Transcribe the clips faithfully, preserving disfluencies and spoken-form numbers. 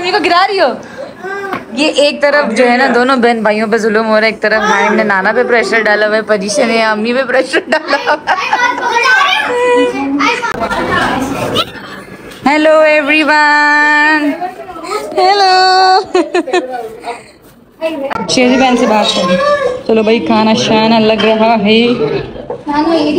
Mummy को गिरा रही हो। ये एक तरफ जो है ना दोनों बहन भाइयों पे जुल्म हो रहा है, एक तरफ हाइम ने नाना पे प्रेशर डाला हुआ है, पजीशन ने अम्मी पे प्रेशर डाला हुआ है। Hello everyone, hello. शेरी बहन से बात करें। चलो भाई, खाना शाना लग रहा है।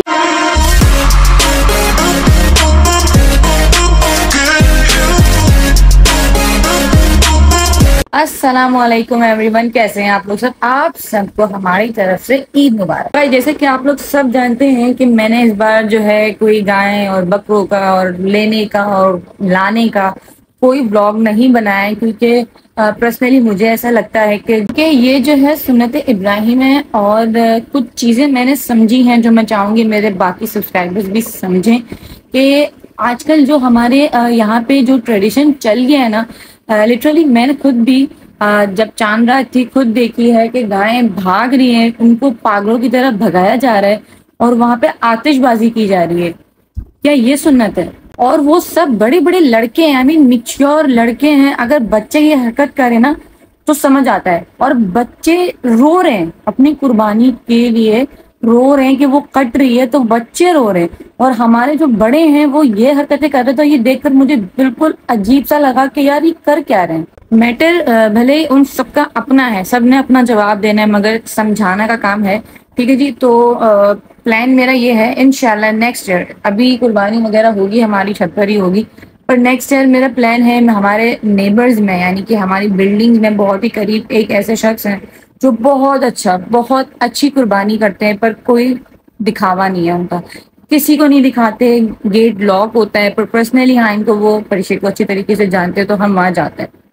अस्सलामुअलैकुम एवरीवन, कैसे हैं आप लोग सब। आप सबको हमारी तरफ से ईद मुबारक। भाई जैसे कि आप लोग सब जानते हैं कि मैंने इस बार जो है कोई गाय और बकरों का और लेने का और लाने का कोई ब्लॉग नहीं बनाया है, क्योंकि पर्सनली मुझे ऐसा लगता है कि, कि ये जो है सुन्नत इब्राहिम है और कुछ चीजें मैंने समझी हैं जो मैं चाहूंगी मेरे बाकी सब्सक्राइबर्स भी समझें कि आजकल जो हमारे यहाँ पे जो ट्रेडिशन चल गया है ना, लिटरली uh, मैंने खुद भी uh, जब चांद रात थी खुद देखी है कि गायें भाग रही हैं, उनको पागलों की तरह भगाया जा रहा है और वहां पे आतिशबाजी की जा रही है। क्या ये सुन्नत है? और वो सब बड़े बड़े लड़के हैं, आई मीन मिच्योर लड़के हैं। अगर बच्चे ये हरकत करें ना तो समझ आता है। और बच्चे रो रहे हैं अपनी कुर्बानी के लिए, रो रहे हैं कि वो कट रही है तो बच्चे रो रहे हैं, और हमारे जो बड़े हैं वो ये हरकतें कर रहे। तो ये देखकर मुझे बिल्कुल अजीब सा लगा कि यार ये कर क्या रहे हैं। मैटर भले ही उन सबका अपना है, सब ने अपना जवाब देना है, मगर समझाना का काम है। ठीक है जी। तो प्लान मेरा ये है, इंशाल्लाह नेक्स्ट ईयर, अभी कुर्बानी वगैरह होगी हमारी छत पर ही होगी, पर नेक्स्ट ईयर मेरा प्लान है हमारे नेबर्स में, यानी कि हमारी बिल्डिंग में बहुत ही करीब एक ऐसे शख्स हैं जो बहुत अच्छा बहुत अच्छी कुर्बानी करते हैं, पर कोई दिखावा नहीं है उनका, किसी को नहीं दिखाते। गेट लॉक होता है, पर पर्सनली हाँ इनको वो परिचय को अच्छी तरीके से जानते हैं तो हम वहां जाते हैं।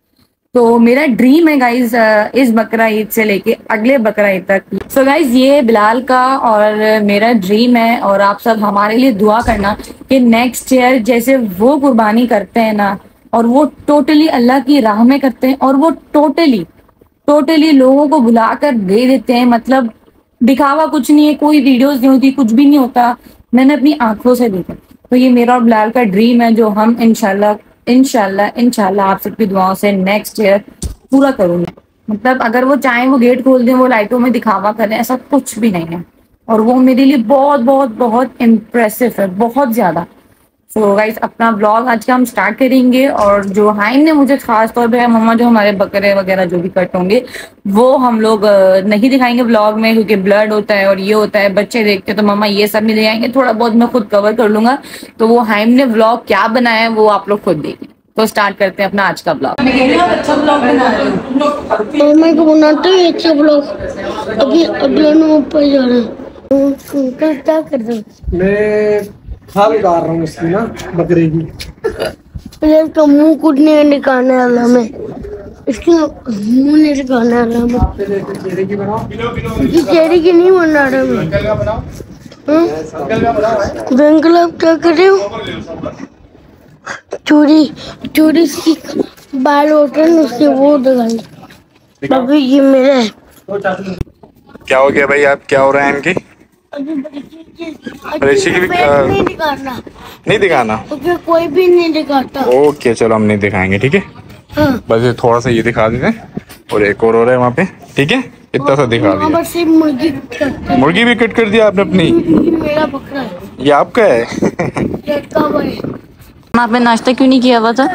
तो मेरा ड्रीम है गाइज इस बकरा ईद से लेके अगले बकरा ईद तक। सो so गाइज ये बिलाल का और मेरा ड्रीम है, और आप सब हमारे लिए दुआ करना कि नेक्स्ट ईयर जैसे वो कुर्बानी करते हैं ना, और वो टोटली अल्लाह की राह में करते हैं, और वो टोटली टोटली लोगों को बुलाकर दे देते हैं। मतलब दिखावा कुछ नहीं है, कोई वीडियोस नहीं होती, कुछ भी नहीं होता, मैंने अपनी आंखों से देखा। तो ये मेरा और बिलाल का ड्रीम है जो हम इंशाल्लाह इंशाल्लाह इंशाल्लाह आप सबकी दुआओं से नेक्स्ट ईयर पूरा करूंगी। मतलब अगर वो चाहें वो गेट खोल दें, वो लाइटों में दिखावा करें, ऐसा कुछ भी नहीं है, और वो मेरे लिए बहुत बहुत बहुत इम्प्रेसिव है, बहुत ज्यादा। तो गाइस अपना ब्लॉग आज का हम स्टार्ट करेंगे, और जो हाइम ने मुझे खास तौर पे मम्मा जो हमारे बकरे वगैरह जो भी कट होंगे वो हम लोग नहीं दिखाएंगे ब्लॉग में, क्योंकि ब्लड होता है और ये होता है, बच्चे देखते हैं, तो मम्मा ये सब नहीं दिखाएंगे, थोड़ा बहुत मैं खुद कवर कर लूंगा। तो वो हाइम ने ब्लॉग क्या बनाया है वो आप लोग खुद देखिए। तो स्टार्ट करते हैं अपना आज का ब्लॉग। अच्छा ब्लॉग बना रहे हो? मैं को बनाते हैं अच्छा ब्लॉग। अभी अगले ऊपर जा रहे हैं, क्या कर रहे हो? मैं खाल उतार रहा हूँ इसकी ना, बकरे की। इसका मुंह कुछ नहीं निकालने वाला मैं, इसकी मुंह नहीं निकालने वाला मैं। चेहरे की बनाओ, चेहरे की नहीं बना रहा मैं। बैंगल आप क्या कर रहे हो? चोरी चोरी इसकी बाल होते हैं उसके वो दिखाई। अभी ये मेरा है। क्या हो गया भाई? आप क्या हो रहा है इनकी? परीक्षा की भी नहीं दिखाना, नहीं दिखाना, तो कोई भी नहीं दिखाता। ओके चलो हम नहीं दिखाएंगे, ठीक है। हाँ। बस ये थोड़ा सा ये दिखा देते हैं, और एक और हो रहा है वहाँ पे, ठीक है। इतना सा दिखा दिया। बस मुर्गी कट मुर्गी भी कट कर दिया आपने अपनी? मेरा बकरा है ये आपका है? ये कब है? आपने नाश्ता क्यों नहीं किया हुआ था?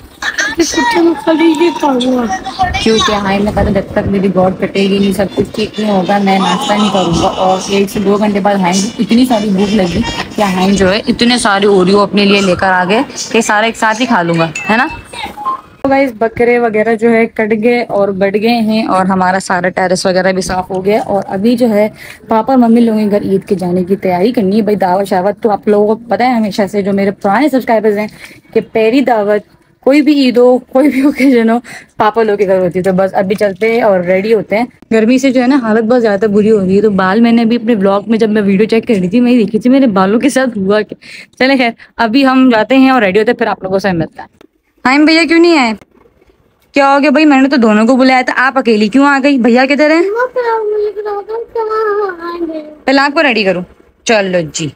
क्योंकि हाइम ने कहा जब तक मेरी गॉड कटेगी नहीं, सब कुछ ठीक नहीं होगा, मैं नाश्ता नहीं करूंगा। और एक से दो घंटे बाद हाइम को इतनी सारी भूख लगी कि हाइम जो है इतने सारे ओरियो अपने लिए लेकर आ गए कि सारा एक साथ ही खा लूंगा, है ना। तो गाइस बकरे वगैरह जो है कट गए और बढ़ गए हैं, और हमारा सारा टेरेस वगैरह भी साफ हो गया। और अभी जो है पापा मम्मी लोगों के घर ईद के जाने की तैयारी करनी है। भाई दावत शावत तो आप लोगों को पता है हमेशा से, जो मेरे पुराने सब्सक्राइबर्स हैं, कि पहली दावत कोई भी ईद हो, कोई भी ओकेजन हो, पापा लोग के घर होती है। तो बस अभी चलते हैं और रेडी होते हैं। गर्मी से जो है ना हालत बहुत ज्यादा बुरी हो रही है। तो बाल मैंने अभी अपने ब्लॉग में जब मैं वीडियो चेक कर रही थी, मैं देखी थी मेरे बालों के साथ हुआ क्या। चले खैर अभी हम जाते हैं और रेडी होते हैं, फिर आप लोगों से मिलता है। हाइम भैया क्यों नहीं आए? क्या हो गया भाई? मैंने तो दोनों को बुलाया था, आप अकेली क्यों आ गई? भैया किधर है? पहले आपको रेडी करूं। चलो जी,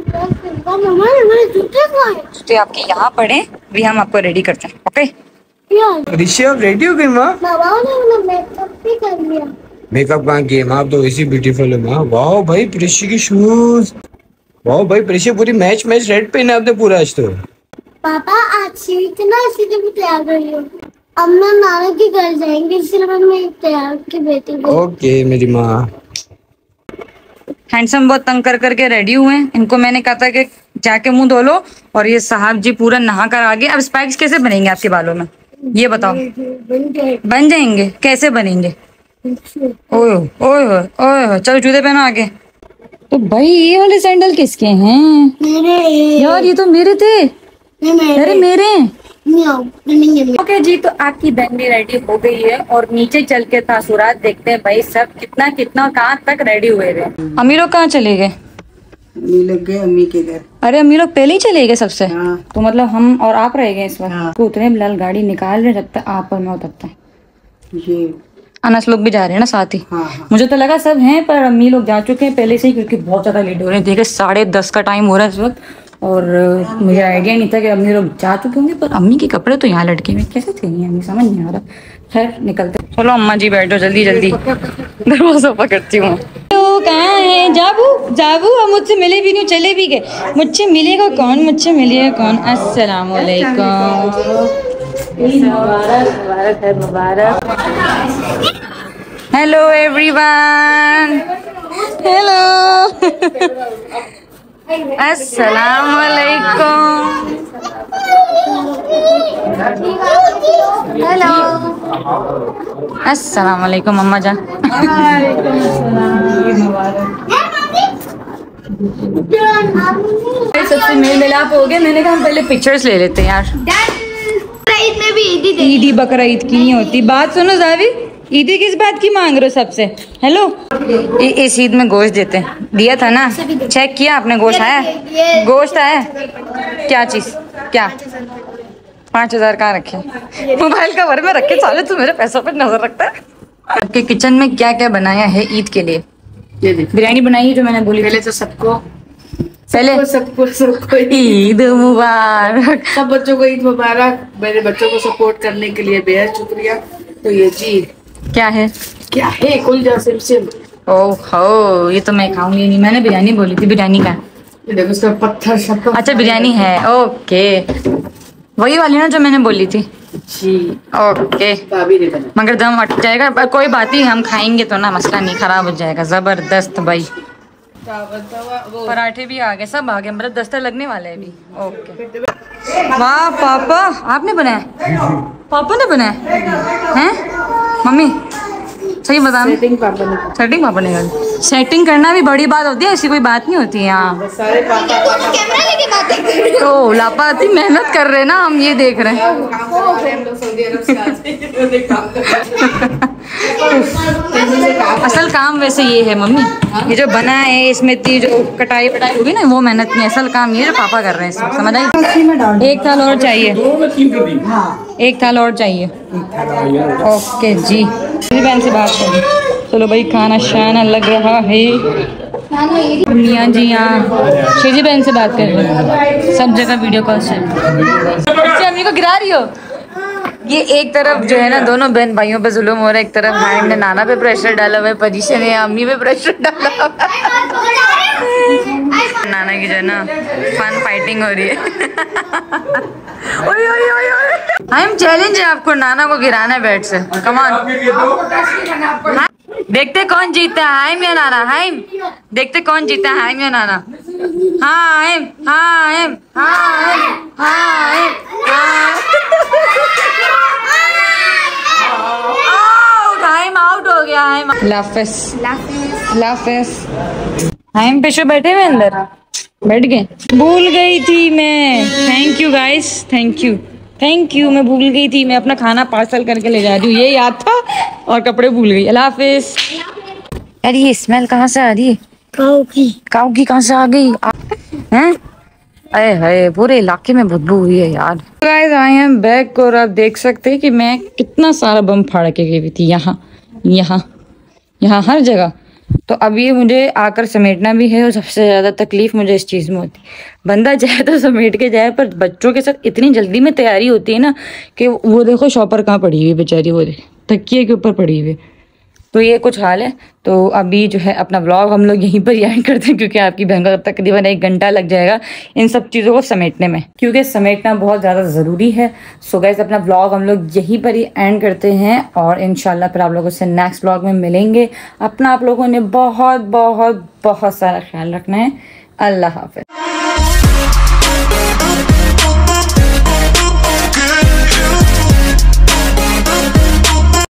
जूते आपके यहाँ पड़े, भी हम आपको रेडी करते हैं। ओके ऋषभ रेडी हो गई माँ? बाबा ने मेकअप भी कर लिया। मेकअप कहाँ किए माँ? आप तो वैसी ब्यूटीफुल है माँ। वाह भाई प्रिशी की शूज। वाह भाई प्रिशी पूरी मैच मैच रेड पहना आपने पूरा आज तो। पापा आज सीट ना इसीलिए मैं तैयार कर रही हूँ। अब मैं नाना के घर जाएंगे इसलिए मैं तैयार की बेटी को। ओके मेरी माँ। हैंडसम बहुत तंग कर करके रेडी हुए हैं। इनको मैंने कहा था कि जाके मुंह धो लो, और ये साहब जी पूरा नहा कर आ गए। अब स्पाइक्स कैसे बनेंगे आपके बालों में, ये बताओ? बन जाएंगे, कैसे बनेंगे? ओए ओए ओए, चलो जूते पहनो आगे। तो भाई ये वाले सैंडल किसके हैं? मेरे यार ये तो मेरे थे। अरे मेरे हैं। ओके ओके जी, तो आपकी बहन भी रेडी हो गई है और नीचे चल के तासुरात देखते हैं भाई सब कितना कितना कहाँ तक रेडी हुए थे। अम्मी लोग कहाँ चले गए? अम्मी लोग गए अम्मी के घर। अरे अम्मी लोग पहले ही चले गए सबसे। हाँ। तो मतलब हम और आप रह गए इस वक्त। हाँ। तो उतने बिलाल गाड़ी निकाल रहे जब तक आप और मैं उतरते हैं। ये अनस लोग भी जा रहे हैं ना साथ ही। हाँ हाँ। मुझे तो लगा सब हैं, पर अम्मी लोग जा चुके हैं पहले से ही, क्योंकि बहुत ज्यादा लेट हो रहे हैं। देखिए साढ़े दस का टाइम हो रहा है इस वक्त, और अ, मुझे आइडिया नहीं था कि अम्मी लोग जा चुके होंगे। पर अम्मी के कपड़े तो यहाँ लटके हुए कैसे थे, ये अम्मी समझ नहीं आ रहा। खैर निकलते। चलो अम्मा जी बैठो जल्दी जल्दी, दरवाजा पकड़ती हूँ। तो कहाँ है जाबू? जाबू अब मुझसे मिले भी नहीं, चले भी गए। मुझसे मिलेगा कौन? मुझसे मिलेगा कौन? अस्सलाम वालेकुम। मुबारक मुबारक है, मुबारक। Hello everyone, hello. अस्सलाम वालेकुम। हेलो। अस्सलाम वालेकुम अम्मा जान। सबसे मेल मिलाप हो गया। मैंने कहा हम पहले पिक्चर्स ले लेते हैं यार। ईद में भी ईदी दे। ईदी बकरा ईद की नहीं होती। बात सुनो जावी, ईदी किस बात की मांग रहे हो सबसे? हेलो, इ- इस ईद में गोश्त देते हैं, दिया था ना? चेक किया आपने? गोश्त आया? गोश्त आया? क्या चीज? क्या? पाँच हजार कहाँ रखे? मोबाइल कवर में रखे। साले तू मेरे पैसों पर नजर रखता है। आपके किचन में क्या क्या बनाया है ईद के लिए? ये देखो बिरयानी बनाई है जो मैंने बोली पहले थी। तो सबको पहले सबको सबको ईद मुबारक। सब बच्चों को ईद मुबारक। मेरे बच्चों को सपोर्ट करने के लिए बेहद शुक्रिया। तो ये जी क्या है? क्या है? कुलजा सिम सिम। ओह हो, ये तो मैं खाऊंगी नहीं। मैंने बिरयानी बोली थी। बिरयानी का? ये देखो उसका पत्थर शक्कर। अच्छा बिरयानी है, ओके। वही वाली ना जो मैंने बोली थी? जी ओके। भाभी ने बना। मगर दम अट जाएगा, पर कोई बात नहीं, हम खाएंगे तो ना, मसला नहीं, खराब हो जाएगा। जबरदस्त भाई। पराठे भी आ गए, सब आ गए, मतलब दस्तर लगने वाले हैं अभी। ओके। वाह पापा, आपने बनाया? पापा ने बनाया हैं? मम्मी सही बता। सेटिंग पापा ने। सेटिंग पापा ने करी। सेटिंग करना भी बड़ी बात होती है, ऐसी कोई बात नहीं होती है यहाँ। सारे पापा कैमरा लेके बातें कर रही तो लापाती मेहनत कर रहे हैं ना, हम ये देख रहे हैं। काम कर रहे हैं हम लोग सऊदी अरब से आते हैं। काम कर रहे हैं। असल काम वैसे ये है मम्मी, ये जो बना है इसमें इतनी जो कटाई वटाई होगी ना, वो मेहनत नहीं, असल काम ये जो पापा कर रहे हैं इसमें, समझ आई? एक थाल और चाहिए, एक थाल और चाहिए। ओके जी, मेरी बहन से बात करें। चलो भाई, खाना शाना लग रहा है। मियाँ जी यहाँ शेजी बहन से बात कर रहे हैं, सब जगह वीडियो कॉल से। अच्छा अम्मी को गिरा रही हो? ये एक तरफ जो है ना, दोनों बहन भाइयों पे जुल्म हो रहा है। एक तरफ हाइम ने नाना पे प्रेशर डाला हुआ है, पजीशन ने अम्मी पे प्रेशर डाला हुआ है। नाना की जो है ना फन फाइटिंग हो रही है। ओए ओए ओए ओए, हाइम चैलेंज है आपको, नाना को गिराना है बेड से। कम ऑन, देखते कौन जीतता है, हाइम या नाना? हाइम, देखते कौन जीतता है, हाइम या नाना? हाँ हाइम, हाँ हाइम, हाँ हाइम, हाँ हाइम, आउट, हाइम आउट हो गया। हाइम लाफिस, लाफिस। हाइम पेशो बैठे हुए अंदर, बैठ गए। भूल गई थी मैं, thank you guys, thank you thank you, मैं भूल गई थी। मैं अपना खाना पार्सल करके ले जा रही हूँ, ये याद था, और कपड़े भूल गई। अल्लाह हाफिज। यार ये स्मेल कहाँ से आ रही है? काऊ की। काऊ की कहाँ से आ गई हैं? अरे हाय, पूरे इलाके में बदबू हुई है यार। गाइस आई एम बैक, और आप देख सकते हैं कि मैं कितना सारा बम फाड़ के गई हुई थी। यहाँ यहाँ यहाँ हर जगह तो अब ये मुझे आकर समेटना भी है और सबसे ज़्यादा तकलीफ मुझे इस चीज़ में होती है। बंदा जाए तो समेट के जाए, पर बच्चों के साथ इतनी जल्दी में तैयारी होती है ना कि वो देखो शॉपर कहाँ पड़ी हुई बेचारी, वो देख तकिए के ऊपर पड़ी हुई। तो ये कुछ हाल है। तो अभी जो है अपना व्लॉग हम लोग यहीं पर एंड करते हैं, क्योंकि आपकी बहन का तकरीबन एक घंटा लग जाएगा इन सब चीज़ों को समेटने में, क्योंकि समेटना बहुत ज़्यादा ज़रूरी है। सो गाइस अपना व्लॉग हम लोग यहीं पर ही एंड करते हैं और इंशाल्लाह फिर आप लोगों से नेक्स्ट व्लॉग में मिलेंगे। अपना आप लोगों ने बहुत बहुत बहुत सारा ख्याल रखना है। अल्लाह हाफ़िज़।